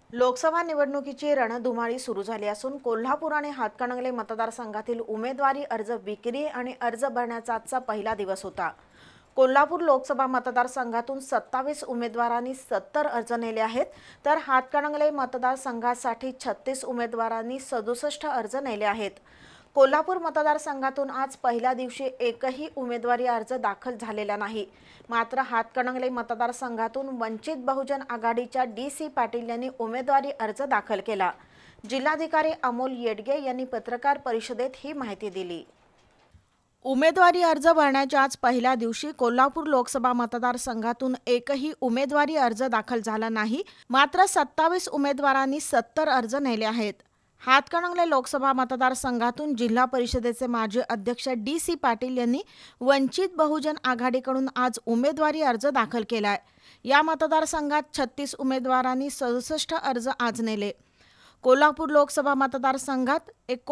लोकसभा निवडणुकीची रणधुमाळी सुरू झाली असून कोल्हापूर आणि हातकणंगले मतदारसंघातील उमेदवारी अर्ज विक्री आणि अर्ज भरण्याचा आजचा पहिला दिवस होता। कोल्हापूर लोकसभा मतदारसंघातून 27 उमेदवारांनी 70 अर्ज नेले आहेत, तर हातकणंगले मतदारसंघासाठी 36 उमेदवारांनी 67 अर्ज नेले आहेत। कोल्हापूर मतदारसंघातून आज पहिल्या दिवशी एकही उमेदवारी अर्ज दाखल झालेला नाही। मात्र हातकणंगले मतदारसंघातून वंचित बहुजन आघाडीच्या डी.सी. पाटील यांनी उमेदवारी अर्ज दाखल केला। जिल्हाधिकारी अमोल येडगे यांनी पत्रकार परिषदेत ही माहिती दिली। उमेदवारी अर्ज भरण्याच्या आज पहिल्या दिवशी कोल्हापूर लोकसभा मतदारसंघातून एकही उमेदवारी अर्ज दाखल झाला नाही। मात्र 27 उमेदवारांनी 70 अर्ज नेले आहेत। हातकणंगले लोकसभा मतदारसंघातून जिल्हा परिषदेचे माजी अध्यक्ष डी.सी. पाटील यांनी वंचित बहुजन आघाडीकडून आज उमेदवारी अर्ज दाखल केलाय। या मतदारसंघात 36 उमेदवारांनी 67 अर्ज आज नेले। कोल्हापूर लोकसभा मतदारसंघात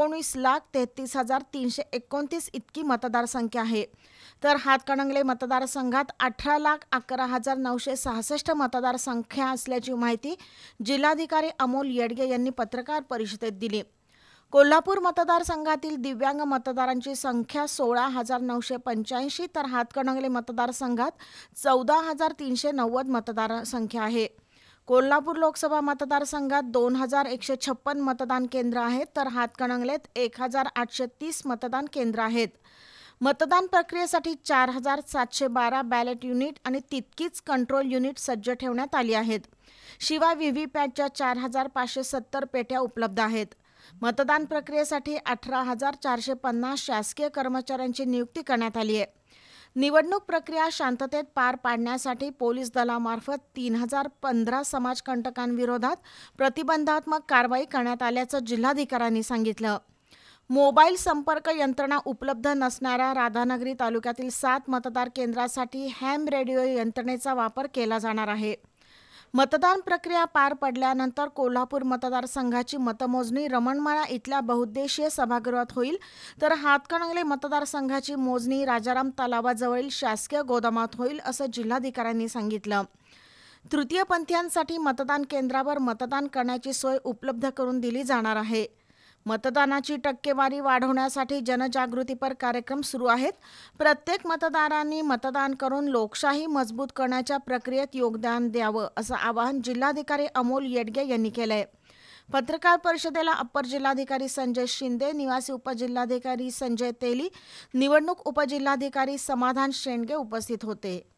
19,33,329 इतकी मतदारसंख्या आहे, तर हातकणंगले मतदारसंघात 18,11,966 मतदारसंख्या असल्याची माहिती जिल्हाधिकारी अमोल येडगे यांनी पत्रकार परिषदेत दिली। कोल्हापूर मतदारसंघातील दिव्यांग मतदारांची संख्या 16,985, तर हातकणंगले मतदारसंघात 14,390 मतदारसंख्या आहे। कोल्हापूर लोकसभा मतदारसंघात 2,156 मतदान केंद्र आहेत, तर हातकणंगलेत 1,830 मतदान केंद्र आहेत। मतदान प्रक्रियेसाठी 4,712 बॅलेट युनिट आणि तितकीच कंट्रोल युनिट सज्ज ठेवण्यात आली आहेत। शिवाय व्हीव्हीपॅटच्या 4,570 पेट्या उपलब्ध आहेत। मतदान प्रक्रियेसाठी 18,450 शासकीय कर्मचाऱ्यांची नियुक्ती करण्यात आली आहे। निवडणूक प्रक्रिया शांततेत पार पाडण्यासाठी पोलीस दलामार्फत 3,015 समाजकंटकांविरोधात प्रतिबंधात्मक कारवाई करण्यात आल्याचं जिल्हाधिकाऱ्यांनी सांगितलं। मोबाईल संपर्क यंत्रणा उपलब्ध नसणाऱ्या राधानगरी तालुक्यातील 7 मतदार केंद्रासाठी हॅम रेडिओ यंत्रणेचा वापर केला जाणार आहे। मतदान प्रक्रिया पार पडल्यानंतर कोल्हापूर मतदारसंघाची मतमोजणी रमणमाळा इथल्या बहुउद्देशीय सभागृहात होईल, तर हातकणंगले मतदारसंघाची मोजणी राजाराम तलावाजवळील शासकीय गोदामात होईल, असं जिल्हाधिकाऱ्यांनी सांगितलं। तृतीयपंथीयांसाठी मतदान केंद्रावर मतदान करण्याची सोय उपलब्ध करून दिली जाणार आहे। मतदानाची टक्केवारी वाढवण्यासाठी जनजागृतीपर कार्यक्रम सुरू आहेत। प्रत्येक मतदारांनी मतदान करून लोकशाही मजबूत करण्याच्या प्रक्रियेत योगदान द्यावं, असं आवाहन जिल्हाधिकारी अमोल येडगे यांनी केलंय। पत्रकार परिषदेला अप्पर जिल्हाधिकारी संजय शिंदे, निवासी उपजिल्हाधिकारी संजय तेली, निवडणूक उपजिल्हाधिकारी समाधान शेंडगे उपस्थित होते।